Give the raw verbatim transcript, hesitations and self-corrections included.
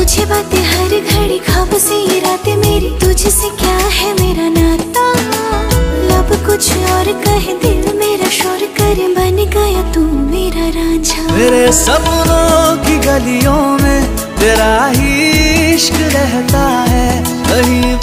तुझे बातें हर घड़ी, ख्वाब से ये रातें मेरी, तुझसे क्या है मेरा नाता। लब कुछ और कहे, दिल मेरा शोर करे, बन गया तू मेरा रांझा। मेरे सपनों की गलियों में तेरा ही इश्क रहता है, कहीं